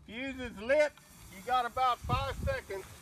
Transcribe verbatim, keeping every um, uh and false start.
Fuse is lit. You got about five seconds.